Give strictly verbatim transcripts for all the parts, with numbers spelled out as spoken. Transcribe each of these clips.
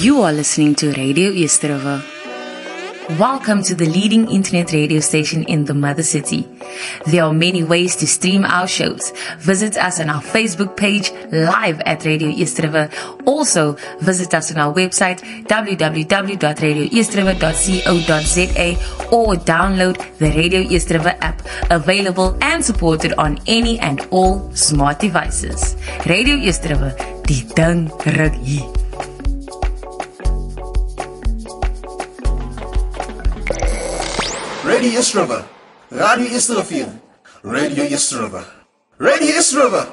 You are listening to Radio East River. Welcome to the leading internet radio station in the Mother City. There are many ways to stream our shows. Visit us on our Facebook page, live at Radio East River. Also, visit us on our website, w w w dot radio east river dot co dot z a, or download the Radio East River app, available and supported on any and all smart devices. Radio East River, die ding ruk hier. Radio East River, Radio East River, Radio East River, Radio East River.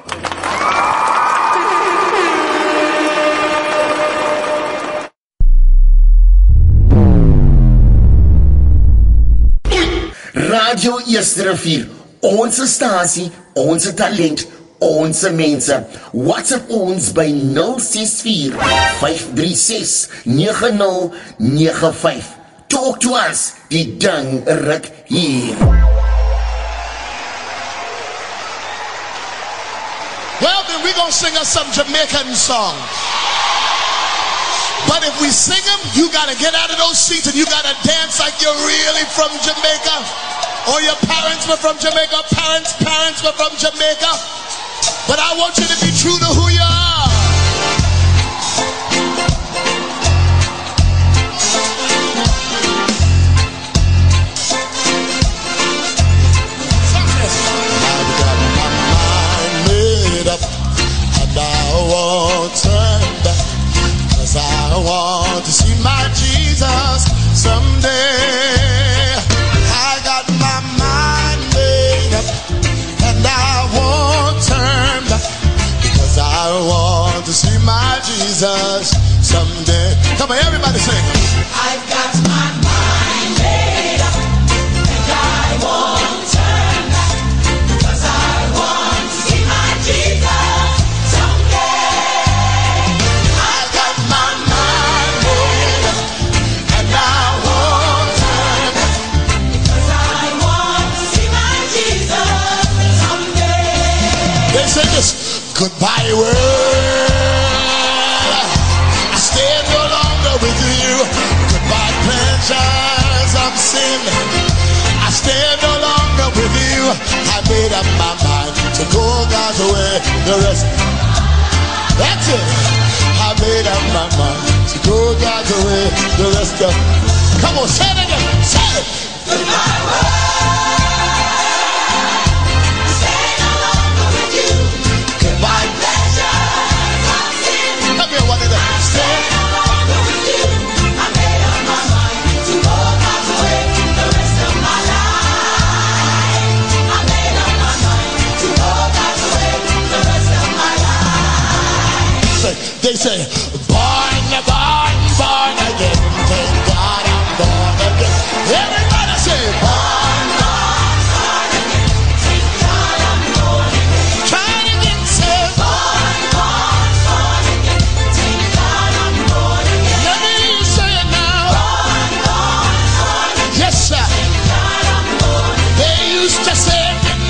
Radio East River, onze stasie, onze talent, onze mense. WhatsApp ons by nul ses vier, vyf drie ses, nege nul nege vyf. Talk to us, die ding ruk hier. Well, then we're going to sing us some Jamaican songs. But if we sing them, you got to get out of those seats and you got to dance like you're really from Jamaica. Or your parents were from Jamaica, parents, parents were from Jamaica. But I want you to be true to who you are. Turn back, 'cause I want to see my Jesus someday. I got my mind made up, and I won't turn back, because I want to see my Jesus someday. Come on, everybody sing. I've got my mind made up, and I won't turn back, because I want to see my Jesus. Say this, goodbye world, I stay no longer with you. Goodbye pleasures of sin, I stay no longer with you. I made up my mind to go God's way, the rest. That's it. I made up my mind to go God's way, the rest of. Come on, say it again. Say it. Goodbye world. They say, born, born, born again. Thank God I'm born again. Everybody say, born, born, born again. Thank God I'm born again. Try it again, say, born, born, born again. Thank God I'm born again. Let me hear you say it now. Born, born, born again. Yes, sir. Thank God I'm born again. They used to say,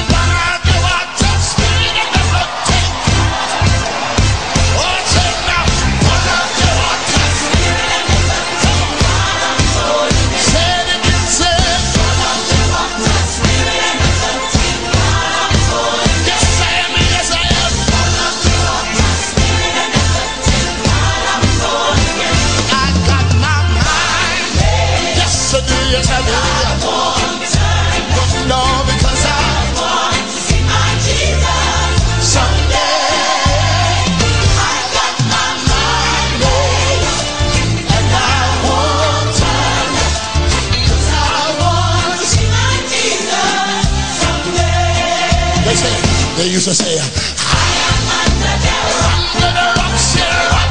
they used to say, I am under the rock, under the rock, Jehovah,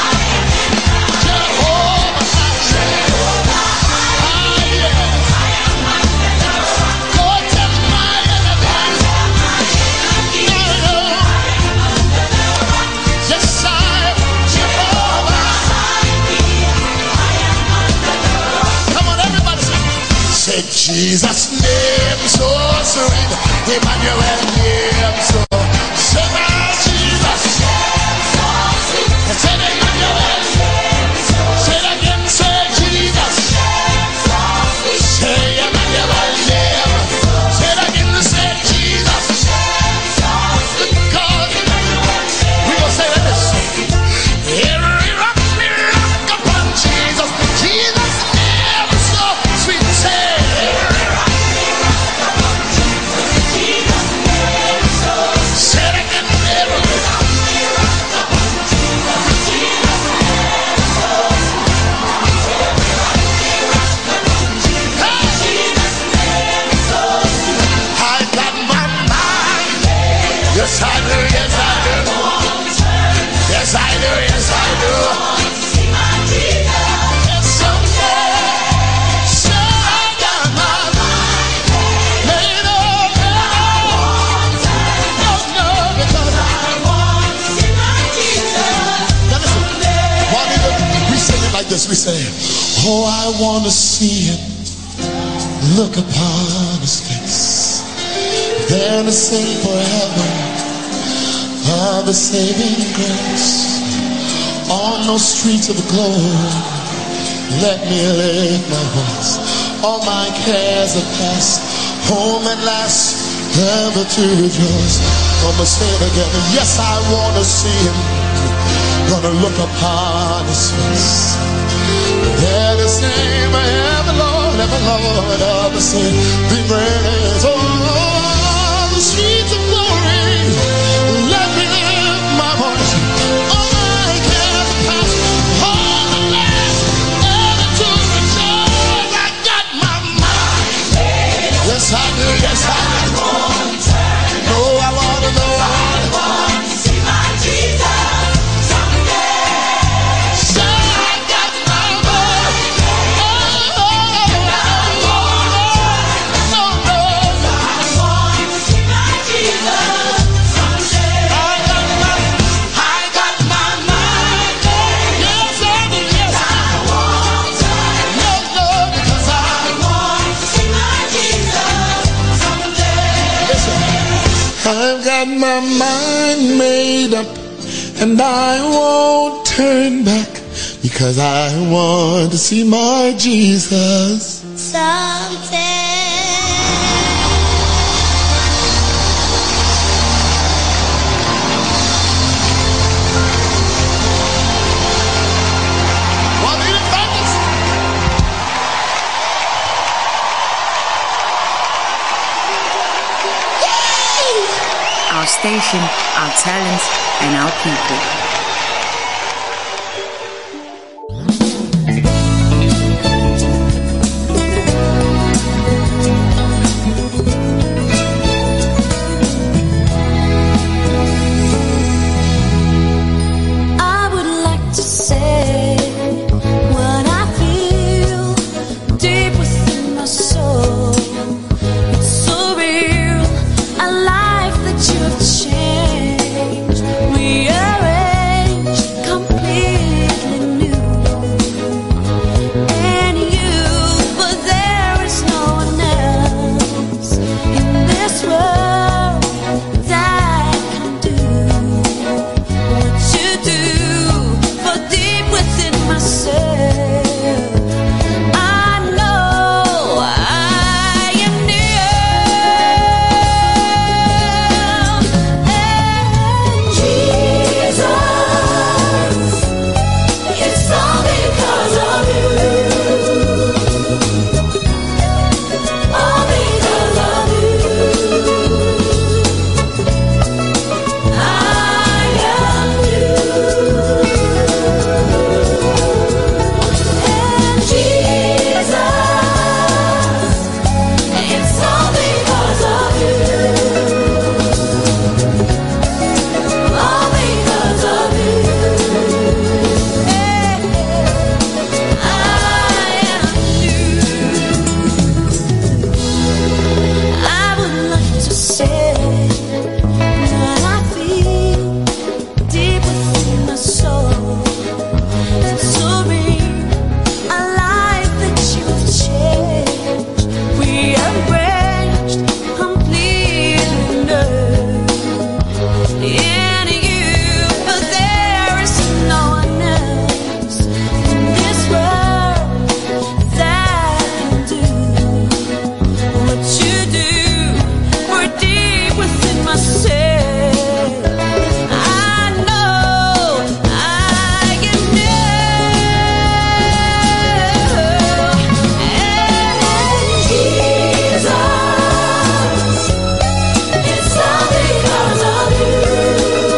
Jehovah, Jehovah, ah, yeah. I am under the rock. Go tell my enemies, no, no. I am under the rock. Yes, I am Jehovah. I am under the rock. Come on, everybody say, say Jesus' name so sweet, Emmanuel name so. Say my Jesus. Say Emmanuel. do, yes I do. Yes I do, yes I do. Yes, someday, sure I got my mind made up. No, no, because I want to see my Jesus. Now listen, Juanita, we sing it like this. We say, oh, I want to see him, look upon his face, then to sing forever of the saving grace. On those streets of glory, let me lift my voice. All my cares are past, home at last, ever to rejoice. I'ma say it again. Yes, I wanna see him, gonna look upon his face. There to sing forever, Lord, ever Lord of the saving grace. Oh, the streets of glory, let me lift my voice. All my cares are past, home at last, ever to rejoice. I got my mind made up. Yes, I do, yes, I do. No, I wanna know. I want to see my Jesus someday. So I got my mind made up. Oh, no, no. I want to see my Jesus someday. I got my, I got my mind made up. Yes, I do, yes, I want to. No, no, because I want to see my Jesus someday. Listen. I've got my mind made up, and I won't turn back, because I want to see my Jesus someday. Juanita Baptist. Our station, our talent, and our people. I would like to say what I feel deep within my soul. It's so real, a life that you have changed, rearranged, completely new. And you, but there is no one else in this world that can do what you do, for deep within myself, I know I am near. And Jesus, it's all because of you, all because of you. I am new. And Jesus, it's all because of you, all because of you. I am new. I would like to say what I feel deep within my soul. It's so real, a life that you have changed, rearranged, completely new. In you, but there is no one else in this world that can do what you do, for deep within myself, I know I am new. And Jesus, it's all because of you,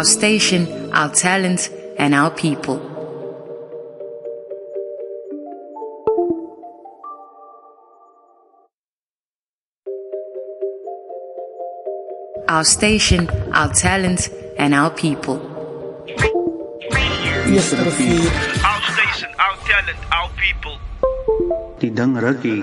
station, our talent, and our people. Our station, our talent, and our people. Yes, Rafiq. Our station, our talent, our people. Die ding rukkie.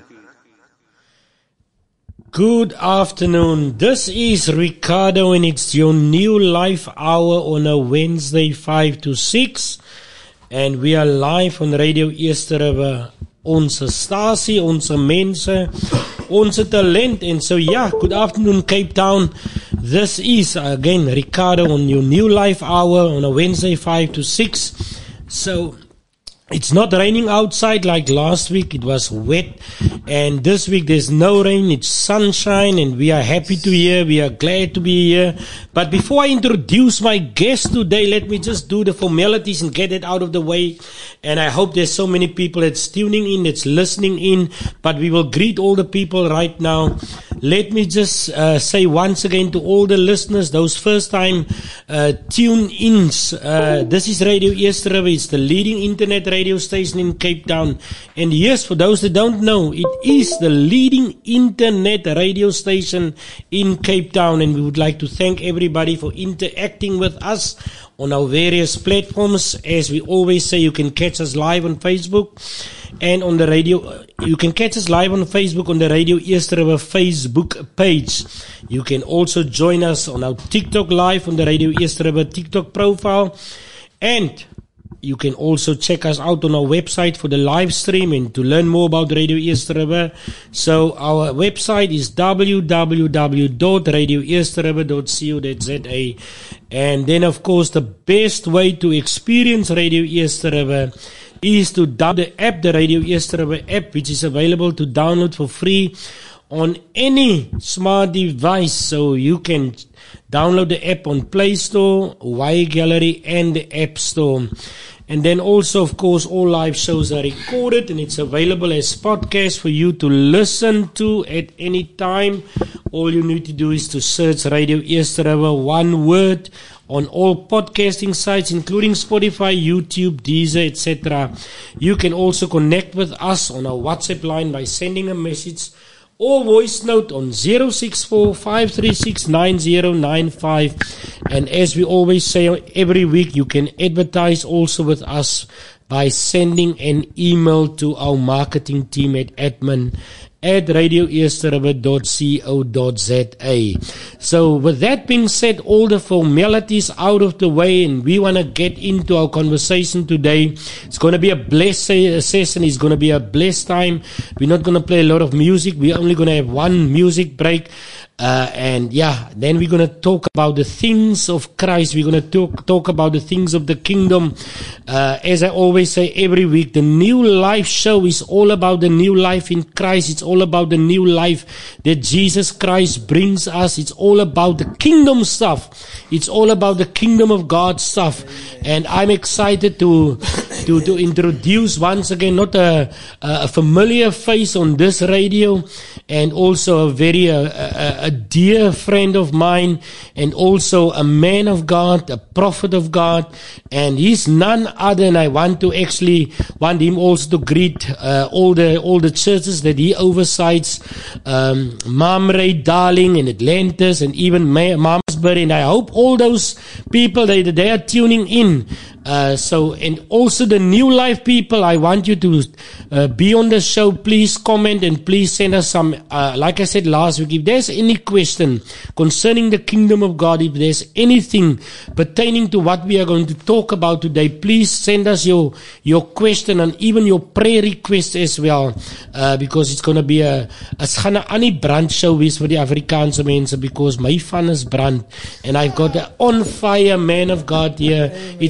Good afternoon. This is Ricardo and it's your NuLife Hour on a Wednesday five to six. And we are live on Radio Eerste River. Onze stasie, onze mense, onze talent. And so yeah, good afternoon Cape Town. This is again Ricardo on your NuLife Hour on a Wednesday five to six. So it's not raining outside like last week. It was wet. And this week there's no rain. It's sunshine. And we are happy to hear. We are glad to be here. But before I introduce my guest today, let me just do the formalities and get it out of the way. And I hope there's so many people that's tuning in, that's listening in. But we will greet all the people right now. Let me just uh, say once again to all the listeners, those first time uh, tune-ins. Uh, this is Radio Eerste River. It's the leading internet radio station in Cape Town. And yes, for those that don't know, it is the leading internet radio station in Cape Town. And we would like to thank everybody for interacting with us on our various platforms. As we always say, you can catch us live on Facebook and on the radio. You can catch us live on Facebook on the Radio Eerste River Facebook page. You can also join us on our TikTok live on the Radio Eerste River TikTok profile. And you can also check us out on our website for the live stream and to learn more about Radio Eerste River. So our website is w w w dot radio eerste river dot co dot z a. And then of course the best way to experience Radio Eerste River is to download the app, the Radio Eerste River app, which is available to download for free on any smart device. So you can download the app on Play Store, Y Gallery, and the App Store. And then also, of course, all live shows are recorded and it's available as podcast for you to listen to at any time. All you need to do is to search Radio Eerste River, one word, on all podcasting sites, including Spotify, YouTube, Deezer, et cetera. You can also connect with us on our WhatsApp line by sending a message or voice note on zero six four, five three six, nine zero nine five. And as we always say every week, you can advertise also with us by sending an email to our marketing team at admin at radio eerste river dot co dot z a. So with that being said, all the formalities out of the way, and we want to get into our conversation today. It's going to be a blessed session. It's going to be a blessed time. We're not going to play a lot of music. We're only going to have one music break. Uh, and yeah, then we're going to talk about the things of Christ. We're going to talk, talk about the things of the kingdom. Uh, as I always say every week, the NuLife show is all about the new life in Christ. It's all about the new life that Jesus Christ brings us. It's all about the kingdom stuff. It's all about the kingdom of God stuff. And I'm excited to, to, to introduce once again, not a, a familiar face on this radio, and also a very, uh, a, a dear friend of mine, and also a man of God, a prophet of God, and he's none other, and I want to actually want him also to greet uh, all the all the churches that he oversights, um, Mamre, Darling, and Atlantis, and even Malmesbury, and I hope all those people they they are tuning in. Uh, so, and also the NuLife people, I want you to uh, be on the show. Please comment and please send us some, uh, like I said last week, if there's any question concerning the kingdom of God, if there's anything pertaining to what we are going to talk about today, please send us your, your question and even your prayer request as well, uh, because it's going to be a, it's gaan 'n Annie Brandt show wees vir die Afrikaanse mense, because my van is Brandt, and I've got an on fire man of God here. It's my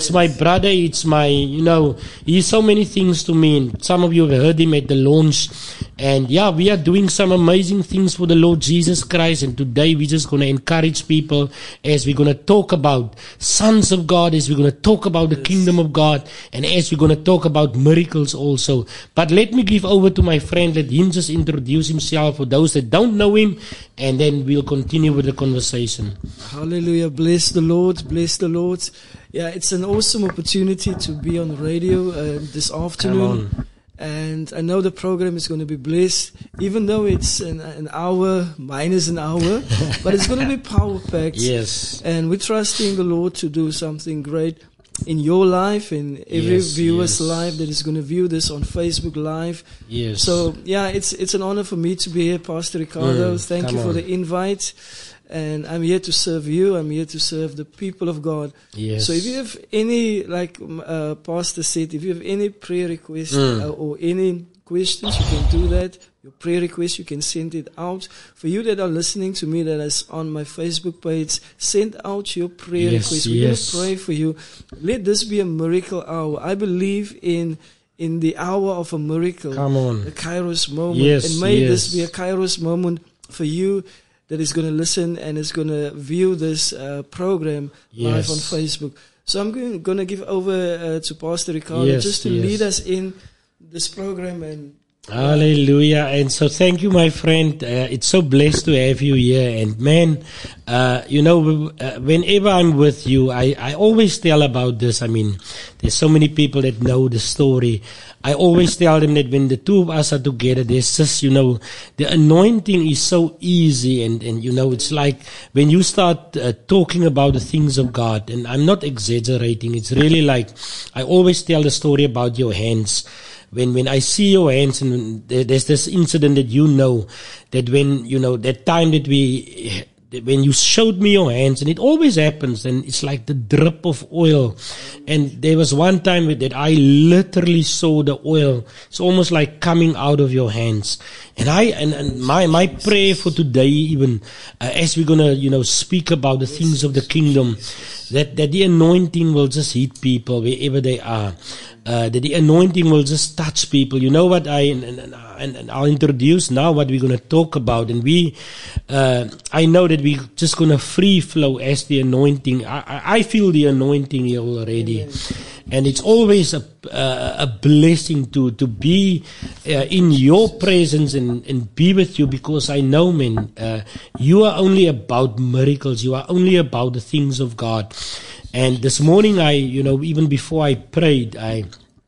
brother, it's my, you know, he's so many things to me. And some of you have heard him at the launch. And yeah, we are doing some amazing things for the Lord Jesus Christ. And today we're just going to encourage people as we're going to talk about sons of God, as we're going to talk about the kingdom of God, and as we're going to talk about miracles also. But let me give over to my friend. Let him just introduce himself for those that don't know him, and then we'll continue with the conversation. Hallelujah. Bless the Lord. Bless the Lord. Yeah, it's an awesome opportunity to be on the radio uh, this afternoon. Come on. And I know the program is going to be blessed, even though it's an, an hour minus an hour, but it's going to be power packed. Yes. And we're trusting the Lord to do something great in your life, in every Yes, viewer's yes. life that is going to view this on Facebook Live. Yes. So yeah, it's it's an honor for me to be here, Pastor Ricardo. Mm, Thank come you for on. the invite. And I'm here to serve you. I'm here to serve the people of God. Yes. So if you have any, like uh, Pastor said, if you have any prayer requests Mm. uh, or any questions, you can do that. Your prayer request, you can send it out. For you that are listening to me that is on my Facebook page, send out your prayer Yes, request. We're yes. going to pray for you. Let this be a miracle hour. I believe in in the hour of a miracle. Come on. The Kairos moment. Yes, and may yes. this be a Kairos moment for you that is going to listen and is going to view this uh, program live Yes. on Facebook. So I'm going, going to give over uh, to Pastor Ricardo Yes, just to yes. lead us in this program. And Hallelujah. And so thank you, my friend. Uh, it's so blessed to have you here. And man, uh, you know, uh, whenever I'm with you, I, I always tell about this. I mean, there's so many people that know the story. I always tell them that when the two of us are together, there's just, you know, the anointing is so easy. And, and you know, it's like when you start uh, talking about the things of God, and I'm not exaggerating. It's really like, I always tell the story about your hands. When when I see your hands, and there- there's this incident that you know, that when, you know, that time that we, that when you showed me your hands, and it always happens, and it's like the drip of oil. And there was one time that I literally saw the oil. It's almost like coming out of your hands. And I, and, and my, my prayer for today, even uh, as we're gonna, you know, speak about the things of the kingdom, that, that the anointing will just hit people wherever they are. Uh, that the anointing will just touch people. You know what I, and, and, and, and I'll introduce now what we're going to talk about. And we, uh, I know that we're just going to free flow as the anointing. I, I I feel the anointing here already. Amen. And it's always a, uh, a blessing to, to be uh, in your presence and, and be with you, because I know, man, uh, you are only about miracles. You are only about the things of God. And this morning, I, you know, even before I prayed, I,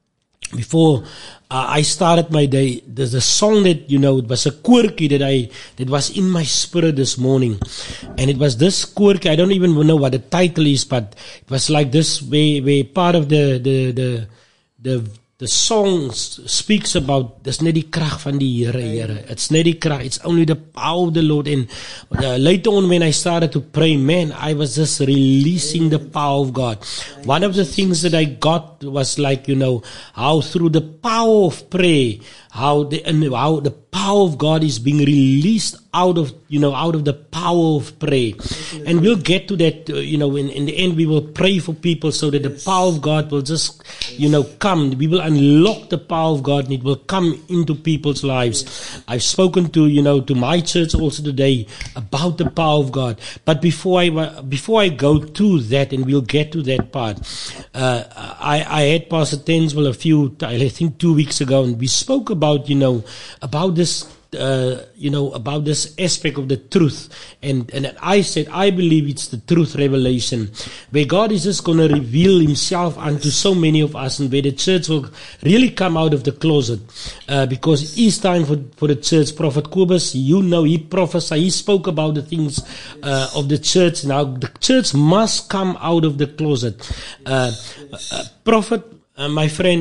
before uh, I started my day, there's a song that, you know, it was a koortjie that I, that was in my spirit this morning. And it was this koortjie, I don't even know what the title is, but it was like this, where, where part of the, the, the, the, the song speaks about, dis net die krag van die Here, Here. It's net die krag, it's only the power of the Lord. And uh, later on when I started to pray, man, I was just releasing the power of God. One of the things that I got was like, you know, how through the power of prayer, how the, and how the power of God is being released out of, you know, out of the power of prayer. And we'll get to that, uh, you know, in, in the end we will pray for people so that the power of God will just, you know, come. We will unlock the power of God and it will come into people's lives. I've spoken to, you know, to my church also today about the power of God. But before I, before I go to that, and we'll get to that part, uh, I, I had Pastor Tenswell a few, I think two weeks ago, and we spoke about, you know, about this, Uh, you know, about this aspect of the truth. And, and I said, I believe it's the truth revelation, where God is just going to reveal himself unto so many of us, and where the church will really come out of the closet. Uh, because it is time for, for the church. Prophet Kobus, you know, he prophesied, he spoke about the things uh, of the church. Now, the church must come out of the closet. Uh, uh, Prophet, uh, my friend,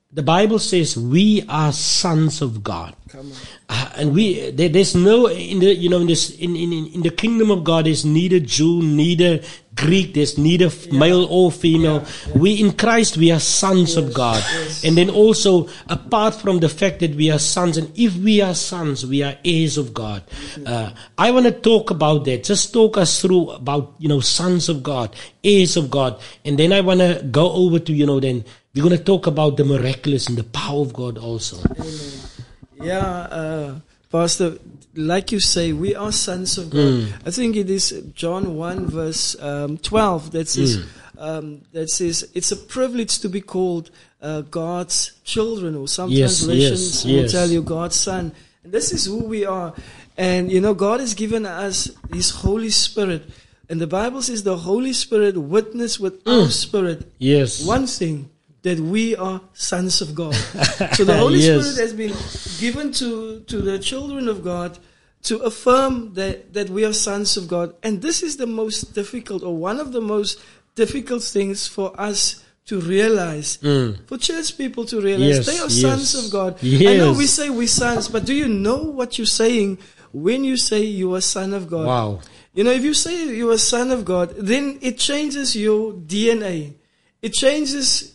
the Bible says we are sons of God. Come on. Uh, and we there, there's no in the you know in this in, in in the kingdom of God there's neither Jew, neither Greek, there's neither f- Yeah. male or female. Yeah, yeah. We in Christ we are sons of God. yes. And then also apart from the fact that we are sons, and if we are sons, we are heirs of God. Uh, I want to talk about that. Just talk us through about you know sons of God, heirs of God, and then I want to go over to you know then we're going to talk about the miraculous and the power of God also. Yeah, uh, Pastor, like you say, we are sons of God. I think it is John one verse um, twelve that says, um, that says it's a privilege to be called uh, God's children, or some Yes, translations yes, will yes. tell you God's son. And this is who we are. And you know, God has given us His Holy Spirit. And the Bible says the Holy Spirit witness with our spirit Yes. one thing, that we are sons of God. So the Holy Yes. Spirit has been given to, to the children of God to affirm that, that we are sons of God. And this is the most difficult, or one of the most difficult things for us to realize, for church people to realize Yes, they are yes. sons of God. I Yes. know we say we're sons, but do you know what you're saying when you say you are son of God? Wow. You know, if you say you are son of God, then it changes your D N A. It changes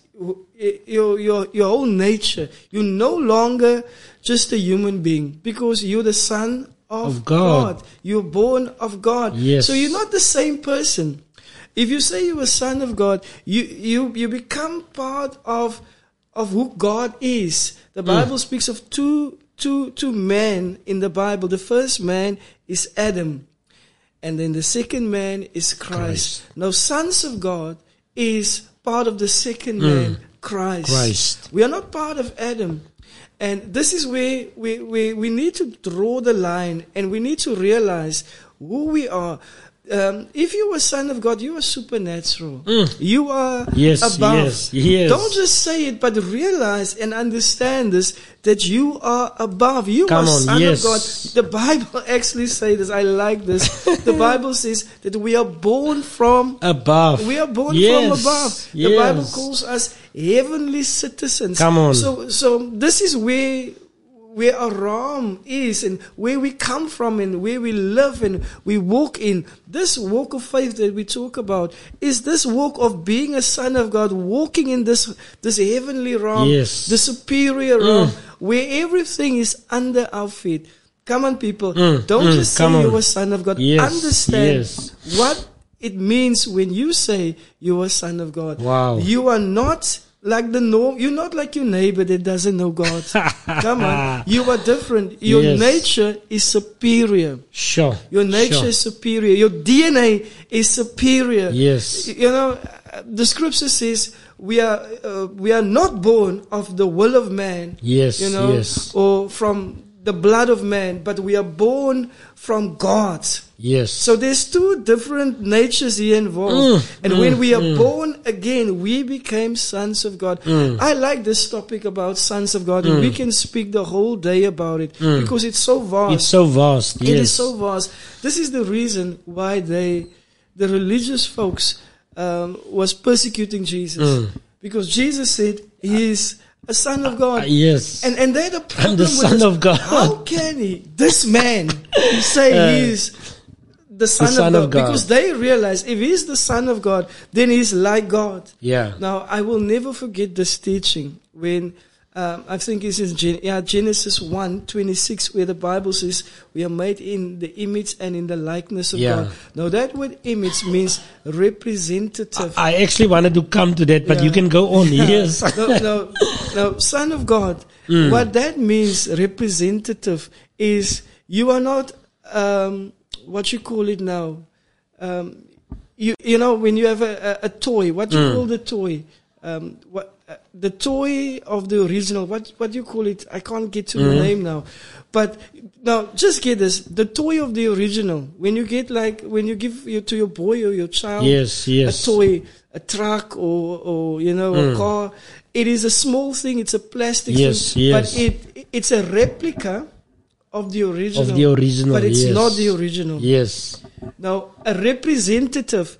your your your whole nature. You're no longer just a human being, because you're the son of, Of God. God. You're born of God. Yes. So you're not the same person. If you say you're a son of God, you you you become part of of who God is. The Bible speaks of two two two men in the Bible. The first man is Adam, and then the second man is Christ. Christ. Now, sons of God is part of the second man, Christ. Christ. We are not part of Adam. And this is where we, we, we need to draw the line, and we need to realize who we are. Um, if you are a son of God, you are supernatural. You are Yes, above. yes, yes. Don't just say it, but realize and understand this, that you are above. You Come are on, son yes. of God. The Bible actually says this. I like this. The Bible says that we are born from Above. we are born Yes, from above. The yes. Bible calls us heavenly citizens. Come on. So, so this is where where our realm is, and where we come from, and where we live and we walk in. This walk of faith that we talk about is this walk of being a son of God, walking in this this heavenly realm, Yes. the superior realm, where everything is under our feet. Come on, people. Don't mm, just say come on. you're a son of God. Yes, Understand yes. what it means when you say you're a son of God. Wow. You are not like the norm. You're not like your neighbor that doesn't know God. Come on. You are different. Your Yes. nature is superior. Sure. Your nature sure. is superior. Your D N A is superior. Yes. You know, uh, the scripture says we are uh, we are not born of the will of man. Yes, You know, yes. or from the blood of man, but we are born from God. Yes. So there's two different natures here involved. Mm, and mm, when we are mm. born again, we became sons of God. I like this topic about sons of God, and we can speak the whole day about it because it's so vast. It's so vast. Yes. It is so vast. This is the reason why they, the religious folks, um, was persecuting Jesus, because Jesus said he is a son of God. Uh, yes. And and they had a problem I'm the with son this. of God. How can he, this man, say Uh, he is the son, son of, of God? God. Because they realize if he's the son of God, then he's like God. Yeah. Now I will never forget this teaching when um, I think it's in Gen- yeah, Genesis one twenty-six, where the Bible says we are made in the image and in the likeness of Yeah. God. Now that word image means representative. I actually wanted to come to that, but Yeah. you can go on. Yes. no, no, no, son of God. What that means, representative, is you are not um, what you call it now. Um, you you know when you have a, a, a toy, what do you call the toy? Um, what uh, the toy of the original? What what do you call it? I can't get to the name now. But now, just get this: the toy of the original. When you get like when you give you to your boy or your child, Yes, yes. a toy, a truck, or or you know a car. It is a small thing. It's a plastic Yes, thing, yes. but it it's a replica of the original. Of the original, but it's yes. not the original. Yes. Now, a representative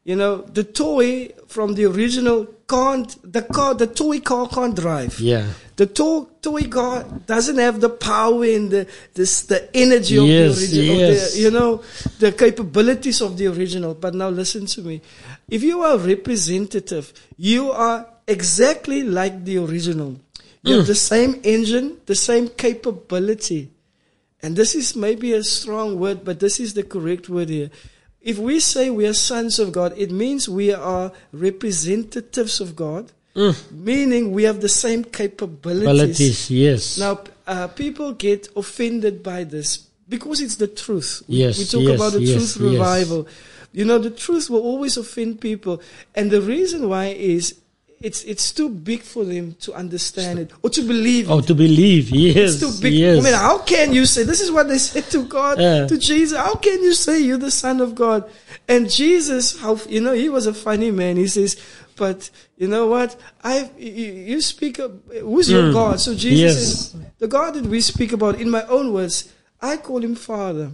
You know, the toy from the original can't, the car, the toy car can't drive. Yeah. The toy, toy car doesn't have the power and the, this, the energy of Yes, the original, yes. the, you know, the capabilities of the original. But now listen to me. If you are representative, you are exactly like the original. You have the same engine, the same capability. And this is maybe a strong word, but this is the correct word here. If we say we are sons of God, it means we are representatives of God, meaning we have the same capabilities. Abilities, yes. Now, uh, people get offended by this because it's the truth. We- Yes, We talk yes, about the yes, truth yes. revival. You know, the truth will always offend people. And the reason why is it's it's too big for them to understand it or to believe Oh, it. to believe, yes, It's too big. yes. I mean, how can you say, this is what they said to God, Yeah. to Jesus, how can you say you're the Son of God? And Jesus, how, you know, he was a funny man. He says, but you know what? I you, you speak, of, who's your God? So Jesus Yes. says, the God that we speak about, in my own words, I call him Father.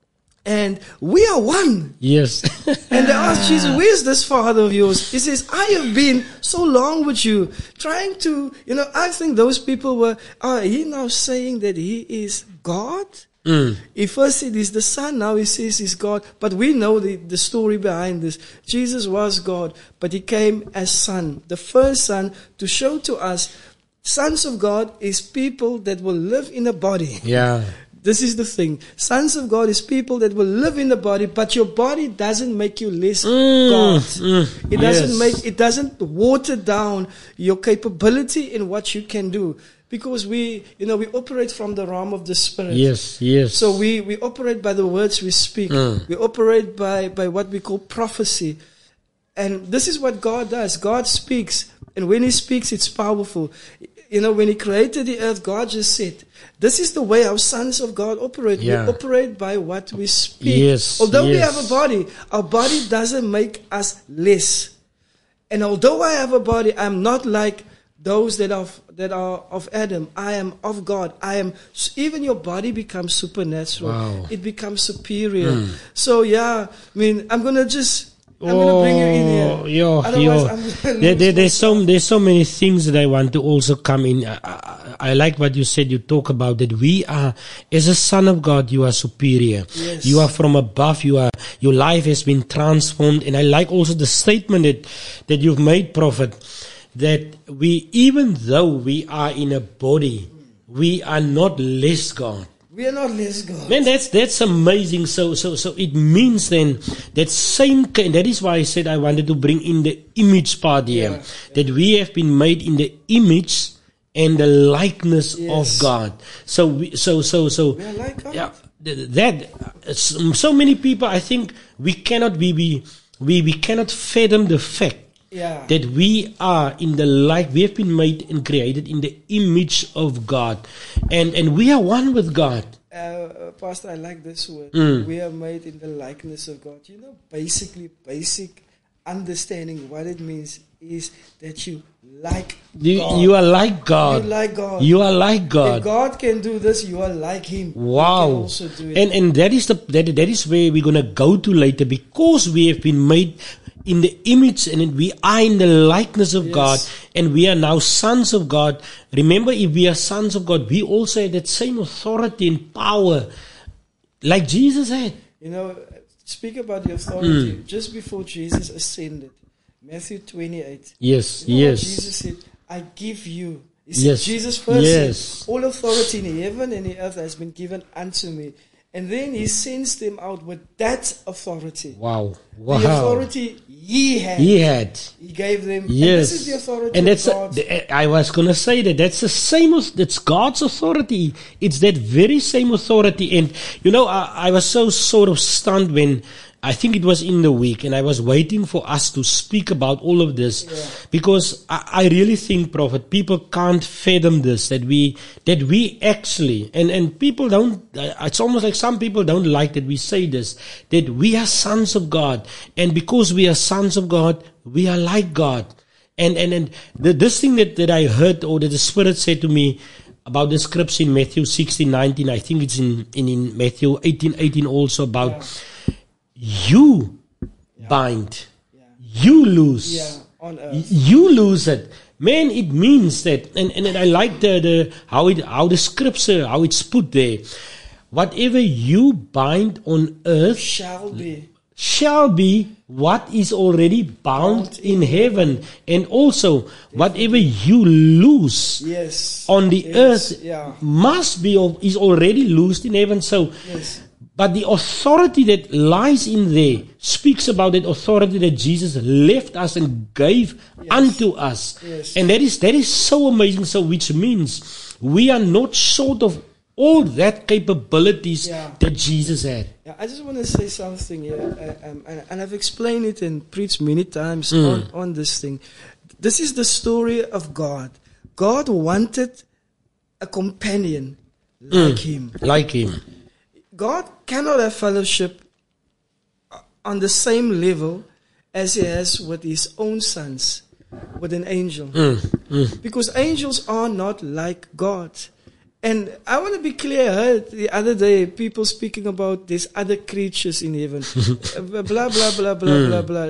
And we are one. Yes. And they asked Jesus, where's this Father of yours? He says, I have been so long with you, trying to, you know, I think those people were, are he now saying that he is God? Mm. He first said he's the Son, now he says he's God. But we know the, the story behind this. Jesus was God, but he came as Son, the first Son, to show to us, sons of God is people that will live in a body. Yeah. This is the thing. Sons of God is people that will live in the body, but your body doesn't make you less Mm, God. mm, It doesn't yes. make, it doesn't water down your capability in what you can do. Because we, you know, we operate from the realm of the Spirit. Yes, yes. So we, we operate by the words we speak. Mm. We operate by, by what we call prophecy. And this is what God does. God speaks. And when he speaks, it's powerful. You know, when he created the earth, God just said, this is the way our sons of God operate. Yeah. We operate by what we speak. Yes, Although we yes. have a body, our body doesn't make us less. And although I have a body, I'm not like those that are that are of Adam. I am of God. I am. Even your body becomes supernatural. Wow. It becomes superior. So yeah, I mean, I'm gonna just. I'm gonna bring you in here. Yo, Otherwise, yo. I'm gonna There, there, lose there's so myself. there's so many things that I want to also come in. I, I, I like what you said. You talk about that we are, as a son of God, you are superior. Yes. You are from above. You are. Your life has been transformed. And I like also the statement that that you've made, Prophet, that we, even though we are in a body, we are not less God. We are not less God. Man, that's that's amazing. So so so it means then that same kind. That is why I said I wanted to bring in the image part here. Yeah. That we have been made in the image and the likeness Yes. of God. So we, so so so We are like God. yeah. th- That uh, so so many people. I think we cannot we we we, we cannot fathom the fact Yeah. that we are in the like, we have been made and created in the image of God, and and we are one with God. Uh, Pastor, I like this word. Mm. We are made in the likeness of God. You know, basically, basic understanding what it means is that you like You, God. you are like God. You like God. You are like If God. God can do this, you are like Him. You can Wow. also do it. And and that is the that, that is where we're gonna go to later, because we have been made in the image and we are in the likeness of Yes. God, and we are now sons of God. Remember, if we are sons of God, we also have that same authority and power like Jesus had. You know, speak about the authority. Mm. Just before Jesus ascended, Matthew twenty-eight. Yes, You know what yes. Jesus said, I give you. He said, Yes, Jesus first yes. said, all authority in heaven and in earth has been given unto me. And then he sends them out with that authority. Wow. Wow. The authority he had. He had. He gave them. Yes. And this is the authority And that's of a- God. the- I was going to say that that's the same as that's God's authority. It's that very same authority. And you know, I, I was so sort of stunned when I think it was in the week, and I was waiting for us to speak about all of this, Yeah. because I, I really think, Prophet, people can't fathom this, that we that we actually, and and people don't. uh, It's almost like some people don't like that we say this, that we are sons of God, and because we are sons of God, we are like God. And and and the, this thing that, that I heard, or that the Spirit said to me about the scripture in Matthew sixteen nineteen, I think it's in in, in Matthew eighteen eighteen also about. Yeah. You bind, Yeah. you lose. Yeah, on earth. You lose it. Man, it means that, and, and I like the, the how it how the scripture, how it's put there. Whatever you bind on earth Shall be. shall be what is already bound Bound in in heaven. And also, whatever you lose Yes. on the Yes, earth yeah. must be or is already loosed in heaven. So, Yes. but the authority that lies in there speaks about that authority that Jesus left us and gave unto us. Yes. And that is that is so amazing. So which means we are not short of all that capabilities Yeah. that Jesus had. Yeah, I just want to say something here, uh, um, and, and I've explained it and preached many times Mm. on, on this thing. This is the story of God. God wanted a companion like him. Like him. God cannot have fellowship on the same level as he has with his own sons, with an angel. Because angels are not like God. And I want to be clear. I heard the other day people speaking about these other creatures in heaven. blah, blah, blah, blah, blah, blah, blah.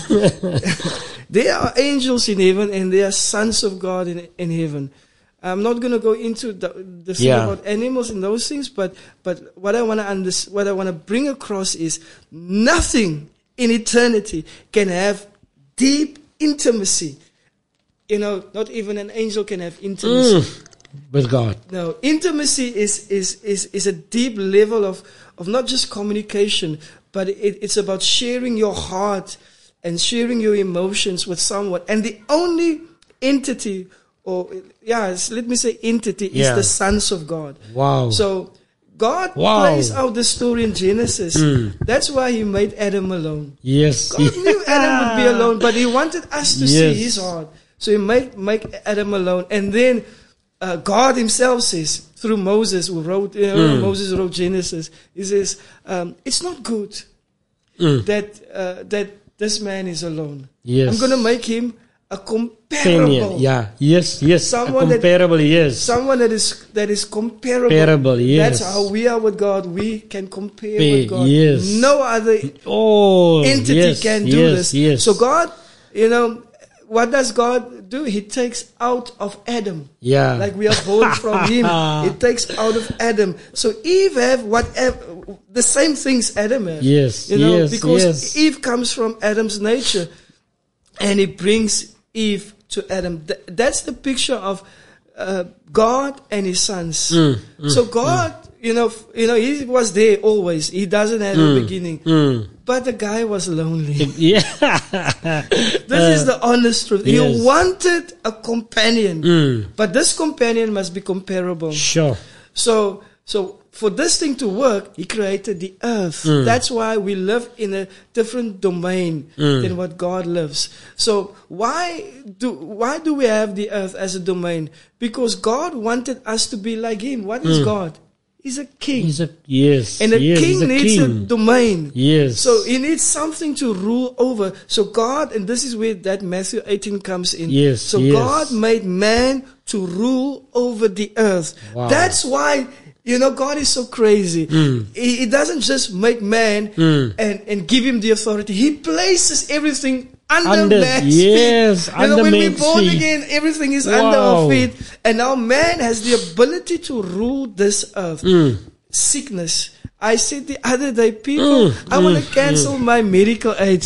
They are angels in heaven and they are sons of God in, in heaven. I'm not going to go into the, the thing Yeah. about animals and those things, but but what I want to under, what I want to bring across is nothing in eternity can have deep intimacy. You know, not even an angel can have intimacy. Mm. With God. No, intimacy is is is is a deep level of of not just communication, but it, it's about sharing your heart and sharing your emotions with someone. And the only entity, or yeah, let me say entity, is Yeah. the sons of God. Wow. So God Wow. plays out the story in Genesis. That's why He made Adam alone. Yes. God knew Adam would be alone, but He wanted us to see Yes. His heart. So He made make Adam alone, and then uh, God Himself says through Moses, who wrote you know, Moses wrote Genesis. He says, um, "It's not good that uh, that this man is alone. Yes. I'm going to make him a Companion. comparable, Yeah. Yes. Yes. Someone that- comparable. Yes. someone that is that is comparable. Comparable, yes. That's how we are with God. We can compare Compare, with God. yes. No other Oh. entity yes, can do yes, this. Yes. So God, you know, what does God do? He takes out of Adam. Yeah. Like we are born from him. He takes out of Adam. So Eve have whatever the same things Adam had. Yes, You know, yes, because yes. Eve comes from Adam's nature. And he brings Eve to Adam. Th- that's the picture of uh, God and his sons. Mm, so God, you know, f- you know, he was there always. He doesn't have a beginning. Mm. But the guy was lonely. Yeah. This is the honest truth. yes. He wanted a companion, Mm. but this companion must be comparable. Sure. So, so for this thing to work, he created the earth. Mm. That's why we live in a different domain Mm. than what God lives. So why do why do we have the earth as a domain? Because God wanted us to be like Him. What is God? He's a king. He's a yes. And a yes, king he's a needs a king. domain. Yes. So he needs something to rule over. So God, and this is where that Matthew eighteen comes in. Yes, So yes. God made man to rule over the earth. Wow. That's why, you know, God is so crazy. He, he doesn't just make man Mm. and, and give him the authority. He places everything under, Under- man's yes, feet. You know, under when we're man's born feet. again, everything is under our Wow. feet. And now man has the ability to rule this earth. Mm. Sickness. I said the other day, people, Mm, I want to mm, cancel my medical aid.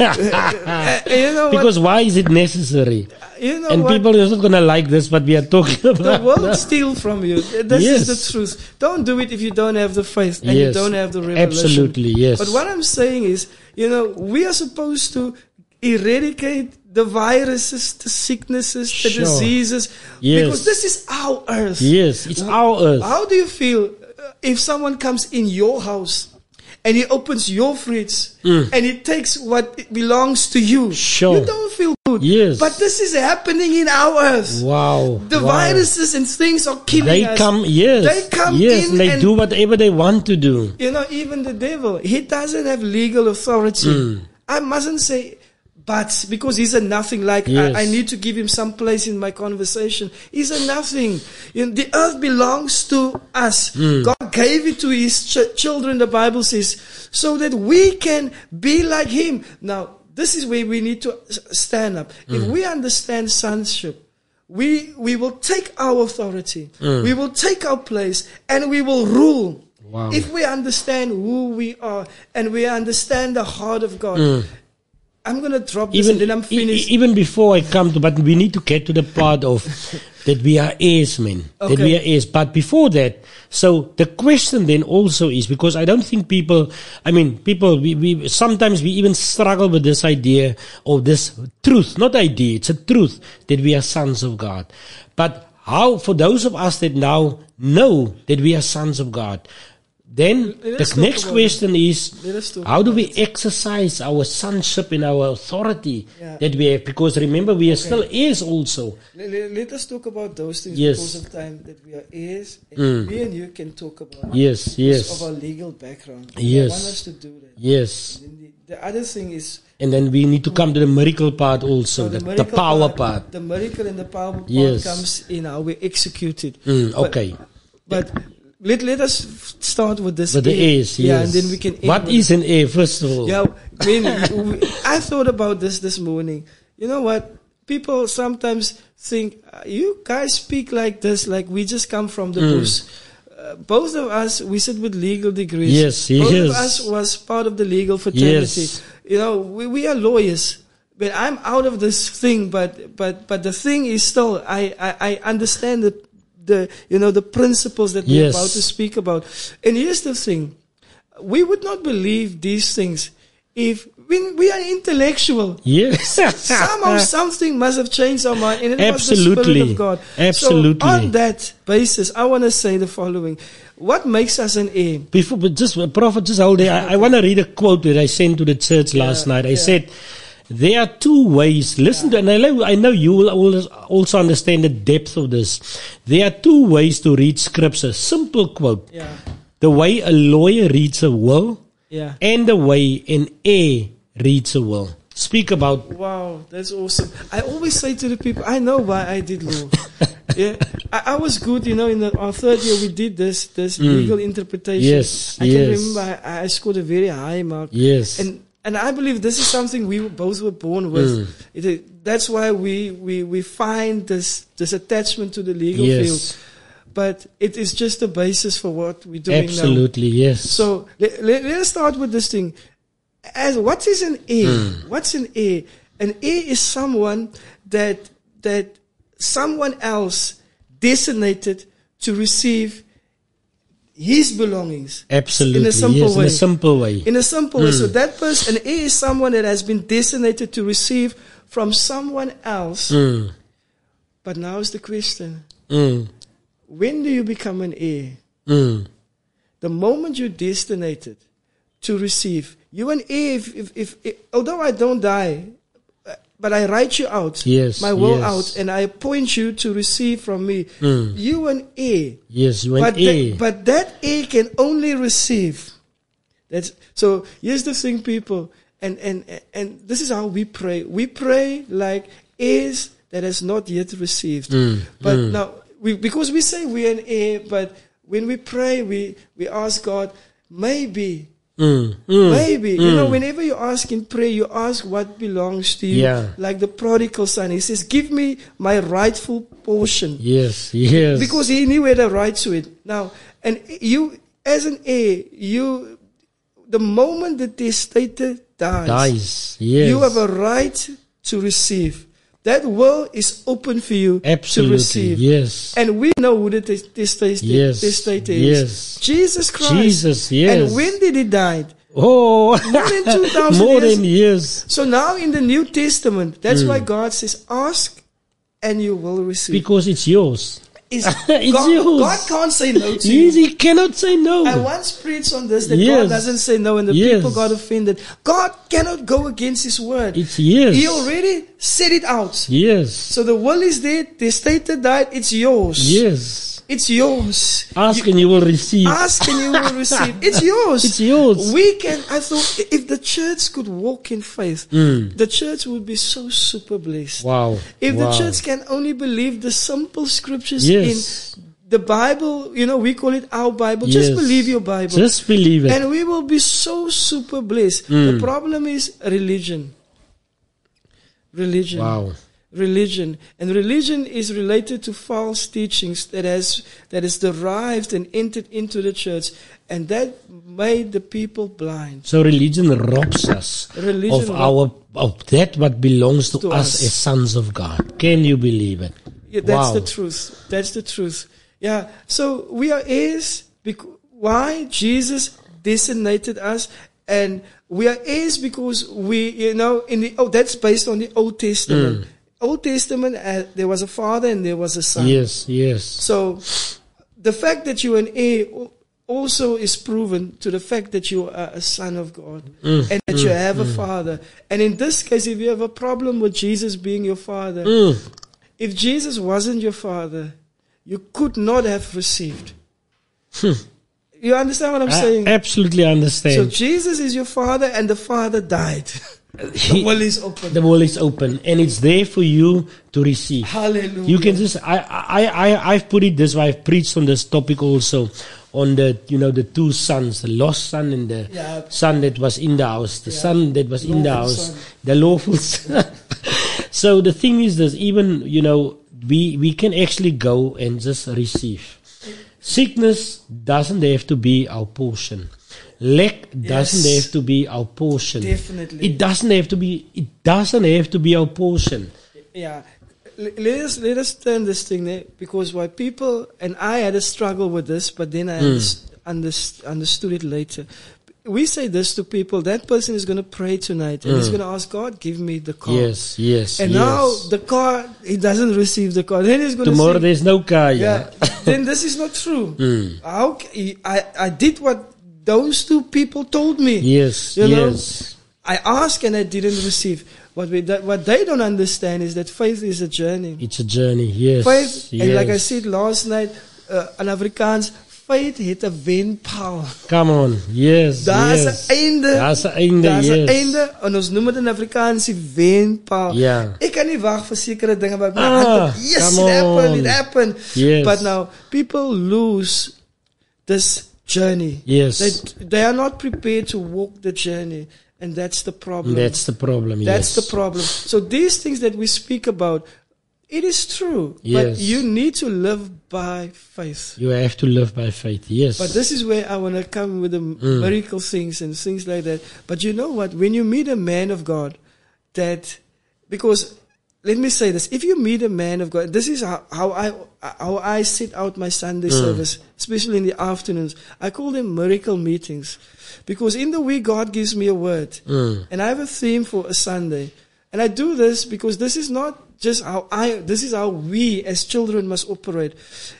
Uh, you know Because what? why is it necessary? You know And what? people are not going to like this, but we are talking The about. world steal from you. This Yes. is the truth. Don't do it if you don't have the faith and you Yes, don't have the revelation. absolutely, yes. But what I'm saying is, you know, we are supposed to eradicate the viruses, the sicknesses, the Sure. diseases, Yes. because this is our earth. Yes, it's our earth. How do you feel uh, if someone comes in your house and he opens your fridge and he takes what belongs to you? Mm. Sure. You don't feel good. Yes. But this is happening in our earth. Wow. The wow. viruses and things are killing They us. come, yes. They come yes, in and they and- do whatever they want to do. You know, even the devil, he doesn't have legal authority. Mm. I mustn't say but, because he's a nothing. Like, Yes. I, I need to give him some place in my conversation. He's a nothing. You know, the earth belongs to us. Mm. God gave it to his ch- children, the Bible says, so that we can be like him. Now, this is where we need to s- stand up. If we understand sonship, we we will take our authority, we will take our place, and we will rule. Wow. If we understand who we are and we understand the heart of God. I'm going to drop this Even, and then I'm e- finished. e- even before I come to, but we need to get to the part of that we are heirs, men. That Okay. we are heirs. But before that, so the question then also is, because I don't think people, I mean, people, we, we sometimes we even struggle with this idea of this truth, not idea, it's a truth that we are sons of God. But how, for those of us that now know that we are sons of God, then Let us the talk next about question is, Let us talk how do about we it. exercise our sonship and our authority Yeah. that we have? Because remember, we are still heirs also. Let, let- let us talk about those things Yes. because of time that we are heirs. And me and you can talk about Yes, because yes. of our legal background. Yes. I want us to do that. Yes. And the, the other thing is And then we need to come to the miracle part also, so the, the miracle power part. The miracle and the power part Yes. comes in how we execute it. Mm, But- okay. But let, let us f- start with this. But the heir. heirs, Yeah, yes. and then we can end What with is an heir, first of all? Yeah, I mean, we- I thought about this this morning. You know what? People sometimes think, uh, you guys speak like this, like we just come from the Mm. bush. Uh, both of us, we sit with legal degrees. Yes, Both yes. of us was part of the legal fraternity. Yes. You know, we, we are lawyers. But I'm out of this thing, but, but, but the thing is still, I, I, I understand the, the, you know, the principles that we're Yes. about to speak about. And here's the thing. We would not believe these things if we, we are intellectual. Yes. Somehow something must have changed our mind, and it was the Absolutely. Spirit of God. Absolutely. So on that basis, I want to say the following. What makes us an heir? Before, but just, Prophet, just hold there. I, I want to read a quote that I sent to the church last night. I yeah. said, there are two ways. Listen to, and I know, I know you will always also understand the depth of this. There are two ways to read scripture. Simple quote. Yeah, The way a lawyer reads a will yeah. and the way an heir reads a will. Speak about. Wow, that's awesome. I always say to the people, I know why I did law. Yeah, I, I was good, you know. In the, our third year, we did this this legal interpretation. Yes, I yes. can remember I, I scored a very high mark. Yes. And and I believe this is something we both were born with. It is, that's why we, we, we find this this attachment to the legal Yes. field. But it is just the basis for what we're doing now. Absolutely, yes. So let, let, let us start with this thing. As what is an heir? What's an heir? An heir is someone that that someone else designated to receive his belongings. Absolutely, in a simple yes, way. in a simple way. In a simple way. So that person, an heir is someone that has been designated to receive from someone else. Mm, But now is the question: mm, when do you become an heir? mm. The moment you're designated to receive, you an heir. If, if, if, if although I don't die, uh, but I write you out, Yes, my will yes. out, and I appoint you to receive from me. Mm. You an heir. Yes, you But, an heir. that, but that heir can only receive. That's so. Here's the thing, people, and and and this is how we pray. We pray like heirs that has not yet received. Mm, But mm. now, we because we say we're an heir, but when we pray, we we ask God, maybe. Mm, mm, Maybe. You mm. know, whenever you ask in prayer, you ask what belongs to you. Yeah. Like the prodigal son. He says, give me my rightful portion. Yes, yes. Because he knew where the right to it. Now, and you, as an heir, you, the moment the testator dies, dies. Yes. you have a right to receive. That will is open for you Absolutely, to receive. yes. And we know who the tes- testator, Yes, testator yes. is. Jesus Christ. Jesus, yes. And when did he die? Oh, More than two thousand more years. than years. So now in the New Testament, that's Mm. why God says, ask and you will receive. Because it's yours. It's, It's God, yours. God can't say no to Yes, you. he cannot say no. I once preached on this that Yes. God doesn't say no and the Yes. people got offended. God cannot go against his word. It's yes. He already said it out. Yes. So the will is there, the stated died, it's yours. Yes. It's yours. Ask and you will receive. Ask and you will receive. It's yours. It's yours. We can, I thought, if the church could walk in faith, Mm. the church would be so super blessed. Wow. If wow. the church can only believe the simple scriptures Yes. in the Bible, you know, we call it our Bible. Just Yes. believe your Bible. Just believe it. And we will be so super blessed. Mm. The problem is religion. religion. Wow. Religion. And religion is related to false teachings that has that is derived and entered into the church, and that made the people blind. So religion robs us Religion of rob- our of that what belongs to, To us, us. as sons of God. Can you believe it? Yeah, that's Wow. the truth. That's the truth. Yeah. So we are heirs. Bec- why Jesus designated us, and we are heirs because we, you know, in the oh, that's based on the Old Testament. Old Testament, uh, there was a father and there was a son. Yes, yes. So the fact that you're an heir al- also is proven to the fact that you are a son of God Mm, and that mm, you have a mm. father. And in this case, if you have a problem with Jesus being your father, Mm. if Jesus wasn't your father, you could not have received. Hmm. You understand what I'm I saying? absolutely So understand. Jesus is your father and the father died. He- The will is open. The wall is open, and it's there for you to receive. Hallelujah. You can just I I I I've put it this way. I've preached on this topic also, on the you know the two sons, the lost son and the Yeah. son that was in the house, the Yeah. son that was in the Lawful house, son. the lawful son. So the thing is this: even you know we we can actually go and just receive. Sickness doesn't have to be our portion. Lack doesn't Yes. have to be our portion. Definitely. It doesn't have to be. It doesn't have to be our portion. Yeah. L- Let us let us turn this thing there, because why people and I had a struggle with this, but then I underst- underst- understood it later. We say this to people: that person is going to pray tonight, and he's going to ask God, "Give me the car." Yes, yes. And yes. now the car, he doesn't receive the car. Then he's going Tomorrow to say, there's no car. "Yeah." Yeah. Then this is not true. Mm. How ca- I I did what those two people told me. Yes. You know, yes. I asked and I didn't receive. What we that, what they don't understand is that faith is a journey. It's a journey. Yes. Faith, yes. and like I said last night, uh, in Afrikaans, faith het 'n wenpaal. Come on. Yes. Daar's 'n yes. einde. Daar's 'n einde. Daar's 'n yes. einde, en ons noem dit in Afrikaans die wenpaal. Ja. Ek kan nie wag vir sekere dinge wat my Ah, hand. Yes, come it happened, it on. happened. Yes. But now people lose this journey. Yes. They, they are not prepared to walk the journey, and that's the problem. That's the problem. That's yes. the problem. So these things that we speak about, it is true. But Yes. you need to live by faith. You have to live by faith. Yes. But this is where I want to come with the Mm. miracle things and things like that. But you know what? When you meet a man of God, that, because let me say this: if you meet a man of God, this is how, how I how I sit out my Sunday Mm. service, especially in the afternoons. I call them miracle meetings, because in the week God gives me a word, Mm. and I have a theme for a Sunday, and I do this because this is not just how I. This is how we as children must operate.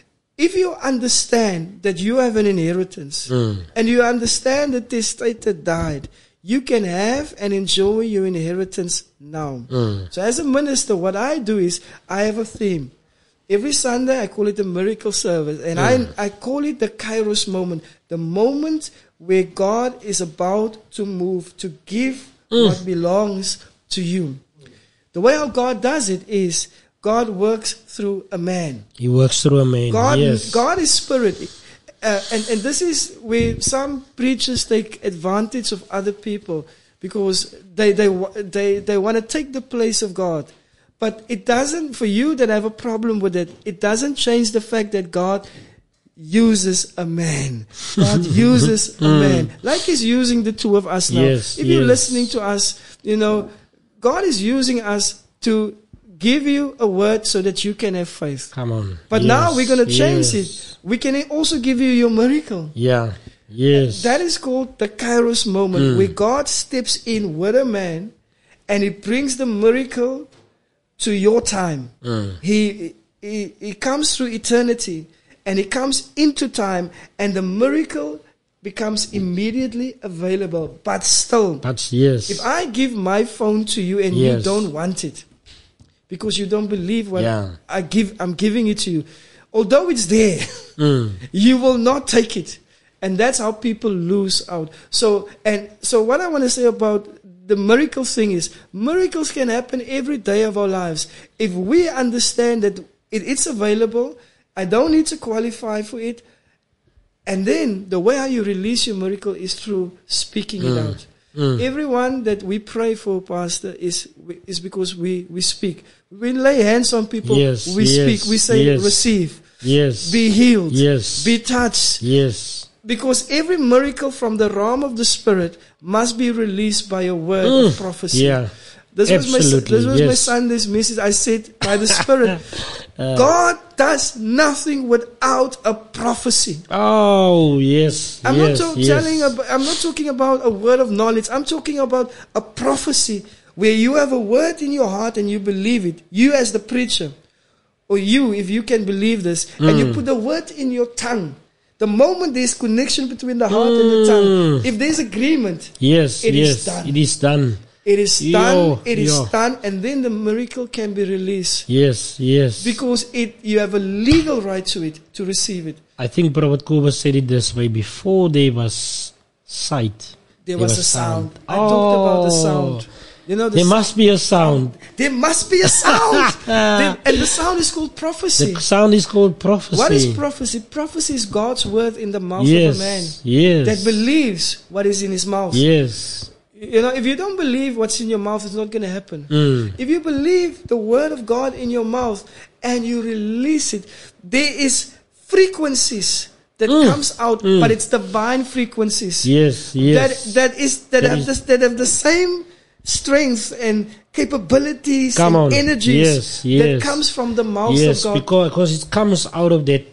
If you understand that you have an inheritance, Mm. and you understand that this testator died, you can have and enjoy your inheritance now. Mm. So as a minister, what I do is I have a theme. Every Sunday I call it a miracle service, and Mm. I, I call it the Kairos moment, the moment where God is about to move to give Mm. what belongs to you. The way how God does it is God works through a man. He works through a man. God, yes. God is spirit. Uh, and, and this is where some preachers take advantage of other people, because they, they, wa- they, they want to take the place of God. But it doesn't, for you that have a problem with it, it doesn't change the fact that God uses a man. God uses a man. Like He's using the two of us now. Yes, if you're yes. listening to us, you know, God is using us to give you a word so that you can have faith. Come on. But Yes, now we're going to change yes. it. We can also give you your miracle. Yeah. Yes. That is called the Kairos moment, Mm. where God steps in with a man and He brings the miracle to your time. Mm. He, he, he comes through eternity, and He comes into time, and the miracle becomes immediately available. But still, But yes. if I give my phone to you and you Yes. don't want it, because you don't believe what Yeah. I give, I'm giving it to you. Although it's there, Mm. you will not take it. And that's how people lose out. So, and so what I want to say about the miracle thing is, miracles can happen every day of our lives. If we understand that it, it's available, I don't need to qualify for it. And then the way how you release your miracle is through speaking it Mm. out. Everyone that we pray for, Pastor, is is because we, we speak. We lay hands on people. Yes, we yes, speak. We say, yes. receive. Yes. Be healed. Yes. Be touched. Yes. Because every miracle from the realm of the Spirit must be released by a word Mm. of prophecy. Yeah. This was, my, Absolutely, this was my yes. Sunday's message. I said, by the Spirit, God does nothing without a prophecy. Oh, yes. I'm yes, not talk, yes. telling about, I'm not talking about a word of knowledge. I'm talking about a prophecy where you have a word in your heart and you believe it. You as the preacher, or you, if you can believe this, and you put the word in your tongue. The moment there's connection between the heart and the tongue, if there's agreement, Yes, it is yes. done. It is done. It is Yo, done, it is yo. done, and then the miracle can be released. Yes, yes. Because it, you have a legal right to it, to receive it. I think Prophet Kobus said it this way: before there was sight, There was a sound. I talked about the sound. You know, the There sound. must be a sound. There must be a sound. There- and the sound is called prophecy. The sound is called prophecy. What is prophecy? Prophecy is God's word in the mouth Yes, of a man yes. that believes what is in his mouth. Yes. You know, if you don't believe what's in your mouth, it's not going to happen. Mm. If you believe the word of God in your mouth and you release it, there is frequencies that comes out, but it's divine frequencies. Yes, yes. That that is that, That have is- this, that have the same strength and capabilities Come and on. energies Yes, yes. that comes from the mouth Yes, of God. because, because it comes out of that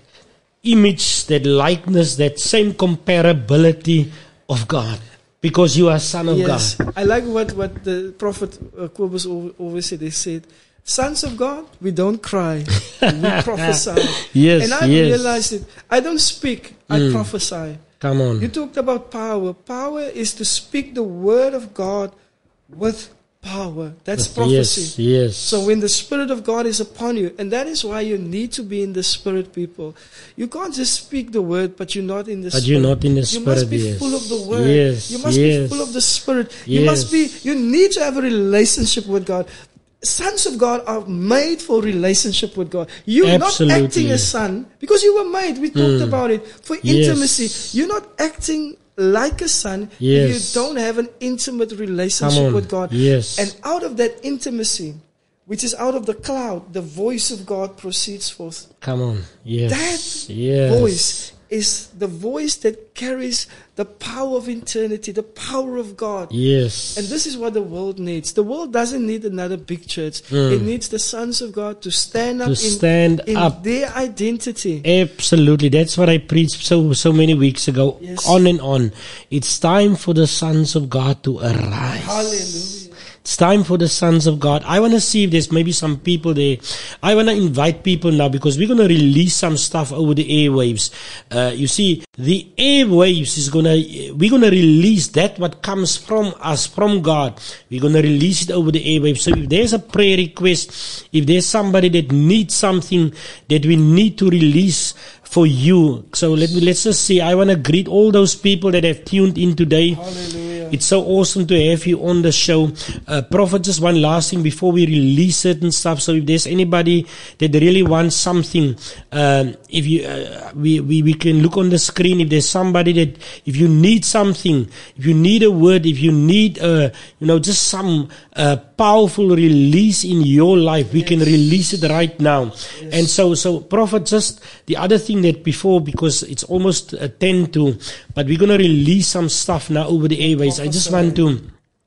image, that likeness, that same comparability of God. Because you are son of Yes, God. I like what, what the prophet uh, Kobus al- always said. They said, sons of God, we don't cry, we prophesy. Yes, and I yes. realized it. I don't speak, I prophesy. Come on. You talked about power. Power is to speak the word of God with power. That's prophecy. Yes, yes. So when the Spirit of God is upon you, and that is why you need to be in the Spirit, people. You can't just speak the word, but you're not in the But Spirit. you're not in the You must Spirit, be yes. full of the word. Yes, You must yes. be full of the Spirit. You must be, Yes. you need to have a relationship with God. Sons of God are made for relationship with God. You're not Absolutely. acting as son because you were made. We talked about it. For Yes. intimacy. You're not acting like a son if Yes. you don't have an intimate Come relationship on. with God. Yes. And out of that intimacy, which is out of the cloud, the voice of God proceeds forth. Come on. Yes. That yes. voice is the voice that carries the power of eternity, the power of God. Yes. And this is what the world needs. The world doesn't need another big church. Mm. It needs the sons of God to stand up To in, stand in up. their identity. Absolutely. That's what I preached so so many weeks ago. Yes. On and on. It's time for the sons of God to arise. Hallelujah. It's time for the sons of God. I want to see if there's maybe some people there. I want to invite people now because we're going to release some stuff over the airwaves. Uh, you see, the airwaves is going to, we're going to release that what comes from us, from God. We're going to release it over the airwaves. So if there's a prayer request, if there's somebody that needs something that we need to release for you. So let me, let's just see. I want to greet all those people that have tuned in today. Hallelujah. It's so awesome to have you on the show. Uh, Prophet, just one last thing before we release certain stuff. So if there's anybody that really wants something, um, if you, uh, we, we, we can look on the screen. If there's somebody that, if you need something, if you need a word, if you need, uh, you know, just some, uh, powerful release in your life, we can release it right now. And so, so Prophet, just the other thing that before, because it's almost uh, ten to, but we're going to release some stuff now over the airways. I just want to,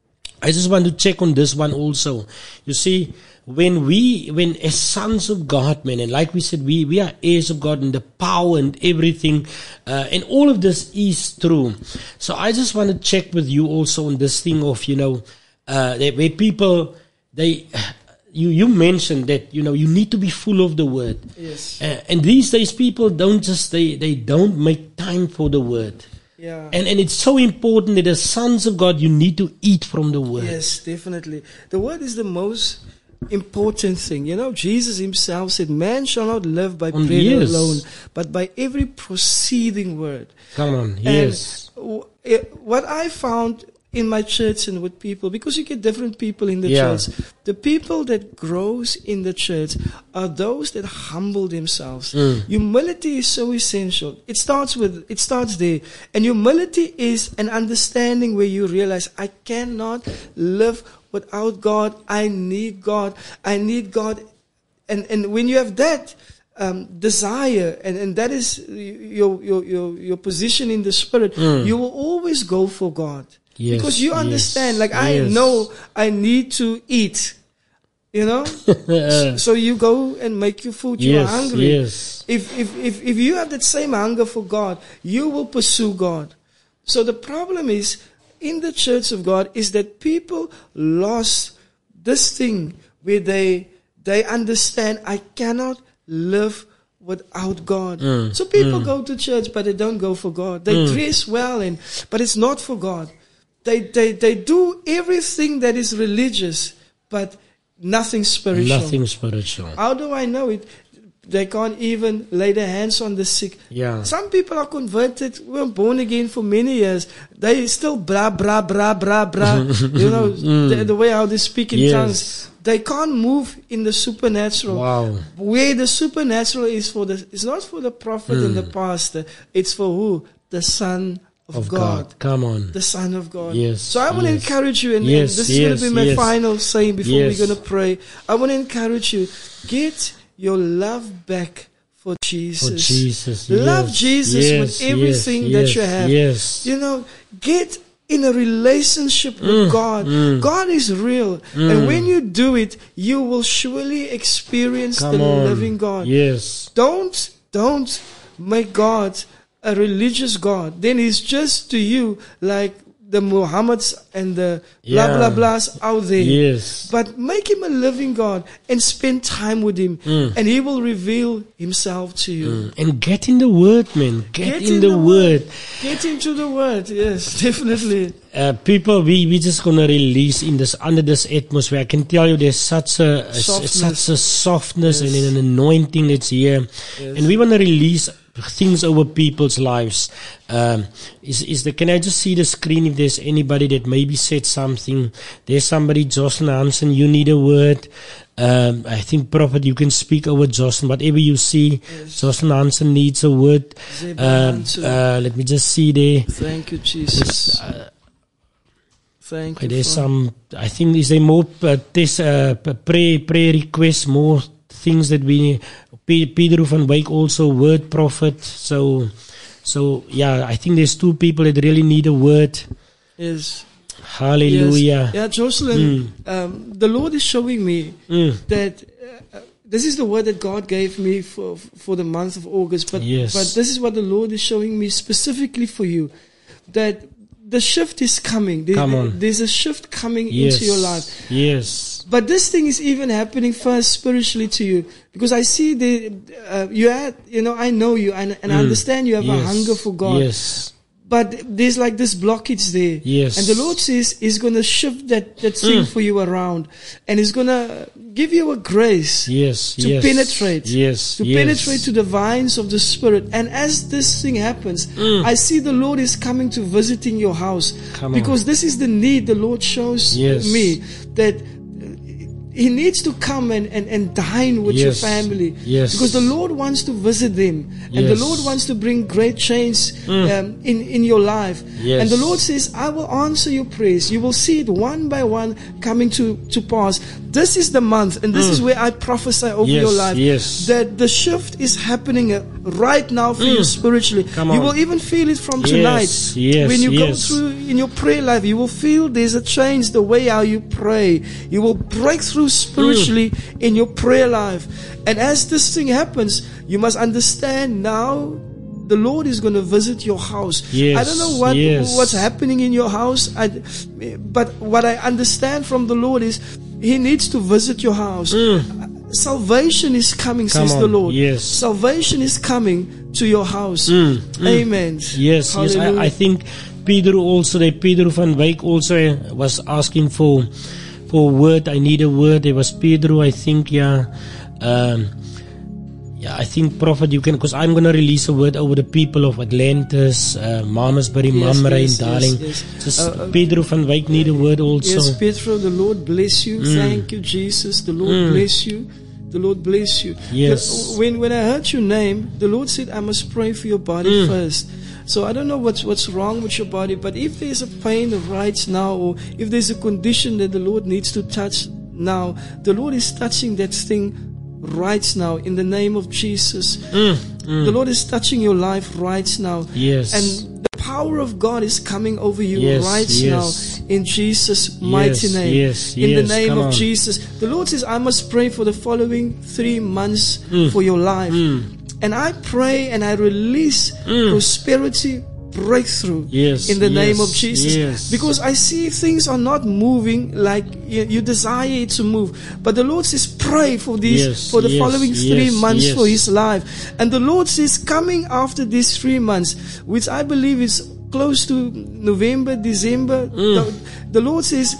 I just want to check on this one also. You see, when we, when as sons of God, man, and like we said, we, we are heirs of God and the power and everything, uh, and all of this is true. So I just want to check with you also on this thing of, you know, uh, that where people, they, you, you mentioned that, you know, you need to be full of the word. Yes. Uh, and these days people don't just, they, they don't make time for the word. Yeah. And and it's so important that as sons of God, you need to eat from the word. Yes, definitely. The word is the most important thing. You know, Jesus himself said, man shall not live by On- bread yes. alone, but by every proceeding word. Come on, yes. And w- it- what I found in my church and with people, because you get different people in the Yeah. church. The people that grows in the church are those that humble themselves. Mm. Humility is so essential. It starts with, it starts there. And humility is an understanding where you realize, I cannot live without God. I need God. I need God. And, and when you have that, Um, desire, and, and that is your, your, your, your position in the Spirit, Mm. you will always go for God. Yes, Because you understand, yes, like, I yes. know I need to eat, you know? So you go and make your food, you are Yes, hungry. yes. If, if, if, if you have that same hunger for God, you will pursue God. So the problem is, in the church of God, is that people lost this thing where they, they understand, I cannot live without God. Mm, So people mm. go to church, but they don't go for God. They Mm. dress well, and but it's not for God. They they they do everything that is religious, but nothing spiritual. Nothing spiritual. How do I know it? They can't even lay their hands on the sick. Yeah. Some people are converted, were born again for many years. They still bra bra bra bra bra. You know, the, the way how they speak in Yes. tongues. They can't move in the supernatural. Wow. Where the supernatural is for the, it's not for the prophet and the pastor. It's for who? The Son of, Of God. God. Come on. The Son of God. Yes, So I want to yes. encourage you, and, and Yes, this is going yes, to be my yes. final saying before Yes. we're going to pray. I want to encourage you, get your love back for Jesus. For Jesus. Love yes, Jesus yes, with everything yes, that yes, you have. Yes. You know, get in a relationship with Mm, God. mm. God is real. Mm. And when you do it, you will surely experience Come the on. living God. Yes. Don't, don't make God a religious God. Then he's just to you like the Muhammads and the blah Yeah. blah blahs out there. Yes. But make him a living God and spend time with him, Mm. and he will reveal himself to you. Mm. And get in the word, man. Get, in, the, word. Get into the word. Yes, definitely. Uh, people, we we just gonna release in this under this atmosphere. I can tell you, there's such a, a Softness. such a softness Yes. and an anointing that's here, Yes. and we want to release things over people's lives. Um, is is the can I just see the screen if there's anybody that maybe said something? There's somebody, Jocelyn Hansen. You need a word. Um, I think, Prophet, you can speak over Jocelyn. Whatever you see, Yes. Jocelyn Hansen needs a word. Zeba Um, Hansen. uh, let me just see there. Thank you, Jesus. Thank you. There's Father. some, I think, is there more uh, this, uh, p- prayer, prayer requests, more things that we, P- Pedro van Wyk also, word prophet. So, so yeah, I think there's two people that really need a word. Yes. Hallelujah. Yes. Yeah, Jocelyn, um, the Lord is showing me Mm. that uh, this is the word that God gave me for for the month of August. But Yes. but this is what the Lord is showing me specifically for you, that the shift is coming. There- Come on. There's a shift coming Yes. into your life. Yes. But this thing is even happening first spiritually to you, because I see the uh, you had, you know, I know you and, and I Mm. understand you have a Yes. hunger for God. Yes. But there's like this blockage there. Yes. And the Lord says He's going to shift that, that thing Mm. for you around. And He's going to give you a grace Yes. to yes. penetrate. Yes. To yes. penetrate to the vines of the Spirit. And as this thing happens, Mm. I see the Lord is coming to visit in your house. Come on. Because this is the need the Lord shows Yes. me. That He needs to come and, and, and dine with your Yes. family. Yes. Because the Lord wants to visit them. And the Yes. Lord wants to bring great change Mm. um, in, in your life. Yes. And the Lord says, I will answer your prayers. You will see it one by one coming to, to pass. This is the month, and this Mm. is where I prophesy over Yes, your life. yes. That the shift is happening uh, right now for you Mm. spiritually. Come You on. will even feel it from Yes, tonight. yes, When you go yes. through in your prayer life, you will feel there's a change the way how you pray. You will break through spiritually in your prayer life. And as this thing happens, you must understand now the Lord is going to visit your house. Yes, I don't know what yes. what's happening in your house, I, but what I understand from the Lord is He needs to visit your house. Salvation is coming, Come says the on, Lord. yes. Salvation is coming to your house. Mm, mm. Amen. Yes, yes. Hallelujah. I, I think Pedro also, the Pedro van Wyk also was asking for for a word. I need a word. There was Pedro, I think, yeah. Um, Yeah, I think, Prophet, you can, because I'm going to release a word over the people of Atlantis, uh, Mamasbury, Yes, Mamre, yes, and Darling. yes, yes. Just Uh, uh, Pedro van Wyk need a word also. Yes, Pedro, the Lord bless you. Thank you, Jesus. The Lord bless you. The Lord bless you. Yes. The- When when I heard your name, the Lord said, I must pray for your body first. So I don't know what's what's wrong with your body, but if there's a pain right now, or if there's a condition that the Lord needs to touch now, the Lord is touching that thing right now in the name of Jesus. The Lord is touching your life right now. Yes. And the power of God is coming over you Yes, right yes. now in Jesus' mighty Yes, name. yes, in the yes, name come of on. Jesus. The Lord says, I must pray for the following three months for your life. And I pray and I release prosperity, breakthrough Yes, in the name yes, of Jesus. yes. Because I see things are not moving like you, you desire it to move. But the Lord says, pray for these Yes, for the yes, following three yes, months yes. for his life. And the Lord says, coming after these three months, which I believe is close to November, December, Mm. the, the Lord says,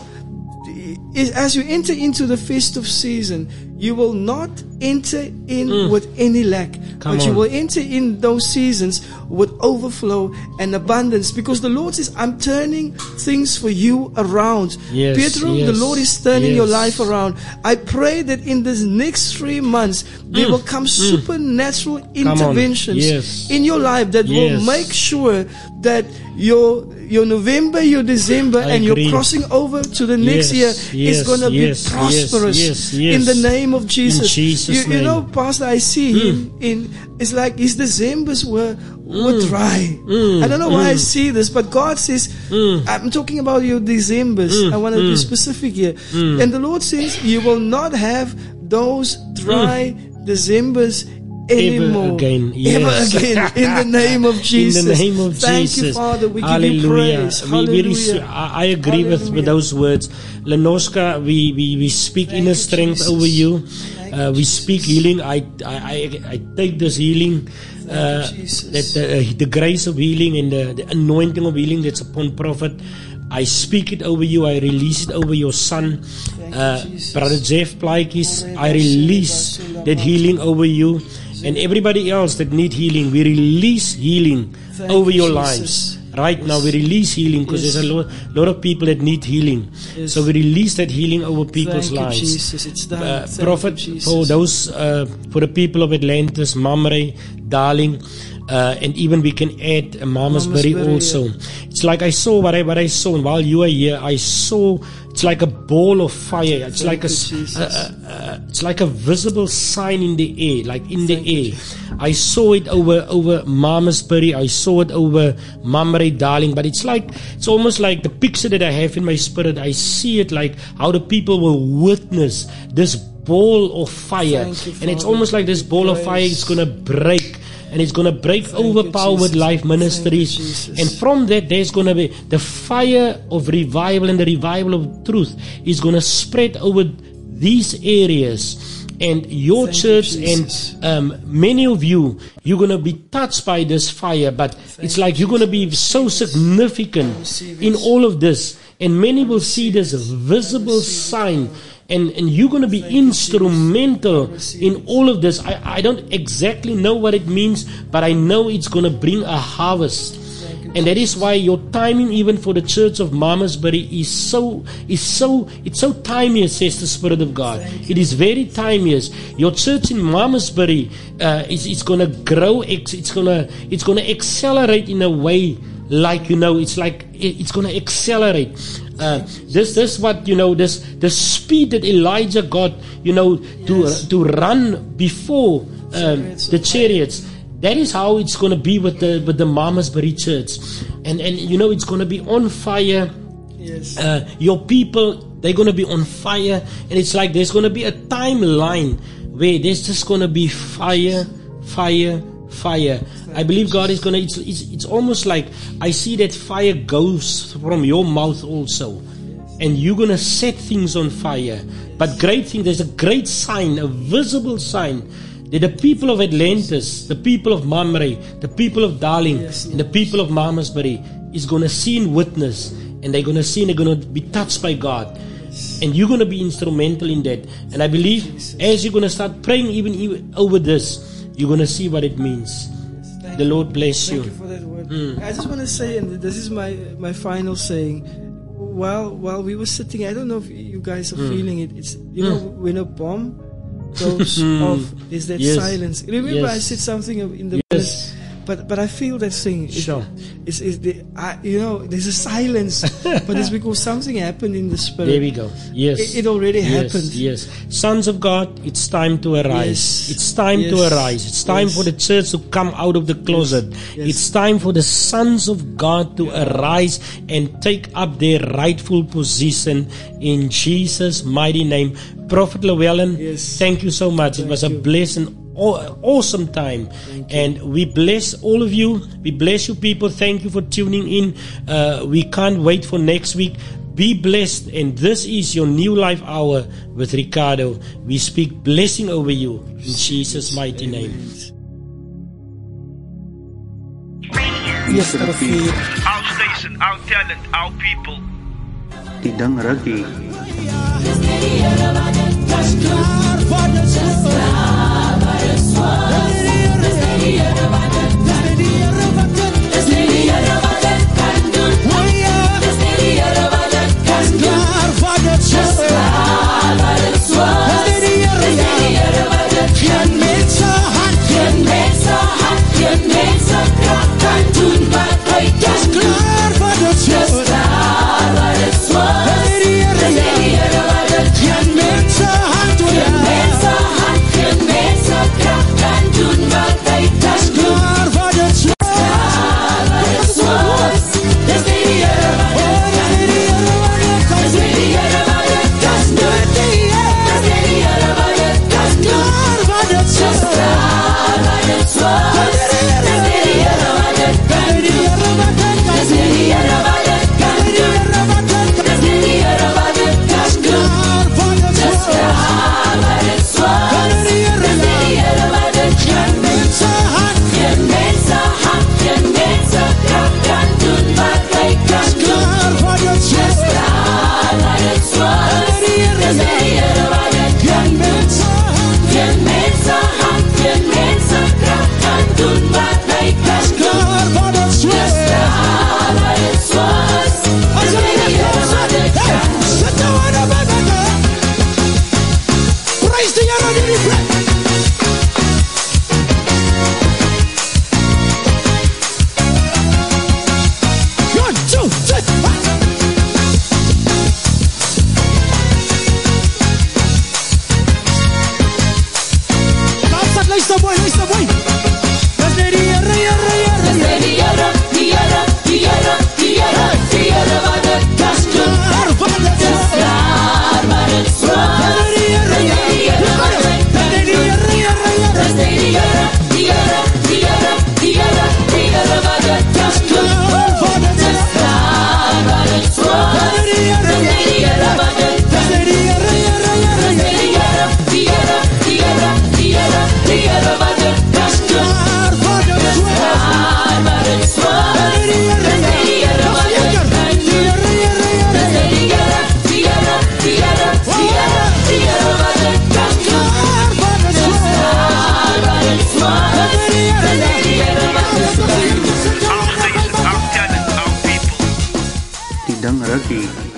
i- as you enter into the festive season, you will not enter in with any lack, Mm. Come but you on. will enter in those seasons with overflow and abundance, because the Lord says, I'm turning things for you around. Yes, Pedro, yes, the Lord is turning your yes. life around. I pray that in this next three months, there will come supernatural interventions Yes. in your life that will Yes. make sure that your your November, your December, I and agree. your crossing over to the next Yes, year yes, is going to yes, be prosperous yes, yes, yes. in the name of Jesus. Jesus' you, you name. know, Pastor, I see him in. It's like his Decembers were were dry. I don't know why I see this, but God says, I'm talking about your Decembers. I want to be specific here. And the Lord says, you will not have those dry Decembers anymore. again, Ever yes. again. In the name of Jesus. In the name of Thank Jesus. you, Father. We Hallelujah. give you praise. We, we Hallelujah. rece- I, I agree with, with Hallelujah. those words. Lenoska, we, we, we speak Thank inner you, strength Jesus. over you. Thank Uh, you, we speak Jesus. healing. I, I, I, I take this healing. Uh, you, Jesus. that the, uh, the grace of healing and the, the anointing of healing that's upon Prophet, I speak it over you. I release it over your son, Thank you, uh, Jesus. Brother Jeff Plaikis. I release that healing over you. And everybody else that need healing, we release healing Thank over you, your Jesus. lives. Right now, we release healing because Yes. there's a lot, lot of people that need healing. Yes. So we release that healing over people's Thank you, lives. Jesus. It's done. Uh, Thank Prophet, you, Jesus. for those, uh, for the people of Atlantis, Mamre, Darling, uh, and even we can add uh, Mamasbury Mamasbury, also. It's like I saw what I what I saw, and while you were here, I saw it's like a ball of fire. It's Thank like a, you, s- Jesus. uh, uh, uh, it's like a visible sign in the air, like in the air. I saw it over over Mamasbury. I saw it over Mamre, Darling. But it's like it's almost like the picture that I have in my spirit. I see it like how the people will witness this ball of fire, Thank you, and it's Father. almost like this ball of fire is gonna break. And it's going to break Thank over you, Power with Jesus. Life Thank you, Ministries. Jesus. And from that, there's going to be the fire of revival and the revival of truth is going to spread over these areas. And your Thank you, church Jesus. and um, many of you, you're going to be touched by this fire. But it's like you're going to be so significant receive in it. all of this. And many will see this visible sign. And, and you're going to be instrumental in all of this. I, I don't exactly know what it means, but I know it's going to bring a harvest. And that is why your timing, even for the Church of Mamasbury, is so is so it's so timeless, says the Spirit of God. It is very timeless. Your church in Mamasbury uh, is it's going to grow. It's, it's going to it's going to accelerate in a way like you know. It's like it, it's going to accelerate. Uh, this this what you know. This the speed that Elijah got, you know, to Yes. to run before um, Chariots the of chariots. That is how it's going to be with the with the Mamasbury Church, and and you know it's going to be on fire. Yes. Uh, your people, they're going to be on fire, and it's like there's going to be a timeline where there's just going to be fire, fire, fire. I believe God is going to. It's, it's it's almost like I see that fire goes from your mouth also, and you're going to set things on fire. But great thing, there's a great sign, a visible sign. That the people of Atlantis, the people of Mamre, the people of Darling, Yes, and the people of Mamasbury is going to see and witness, and they're going to see and they're going to be touched by God. And you're going to be instrumental in that. And I believe as you're going to start praying even, even over this, you're going to see what it means. Thank The Lord bless Thank you. you for that word. Mm. I just want to say, and this is my my final saying. While while we were sitting, I don't know if you guys are Mm. feeling it. It's you know when a bomb goes off, there's that Yes. silence. Remember, I Yes. said something in the Yes. but but I feel that thing. It, Sure. It's, it's the I, you know there's a silence, but it's because something happened in the spirit. There we go. Yes. It, it already yes, happened. Yes. Sons of God, it's time to arise. Yes. It's time to Yes. arise. It's time Yes. for the church to come out of the closet. Yes. It's time for the sons of God to arise and take up their rightful position in Jesus' mighty name. Prophet Llewellyn, Yes. thank you so much. Thank it was a you. blessing. Aw- awesome time, and we bless all of you. We bless you, people. Thank you for tuning in. Uh, we can't wait for next week. Be blessed, and this is your New Life Hour with Ricardo. We speak blessing over you in Jesus' mighty name. Yes, Rafi. Our station, our talent, our people. Tidang Raki. Tidang Raki.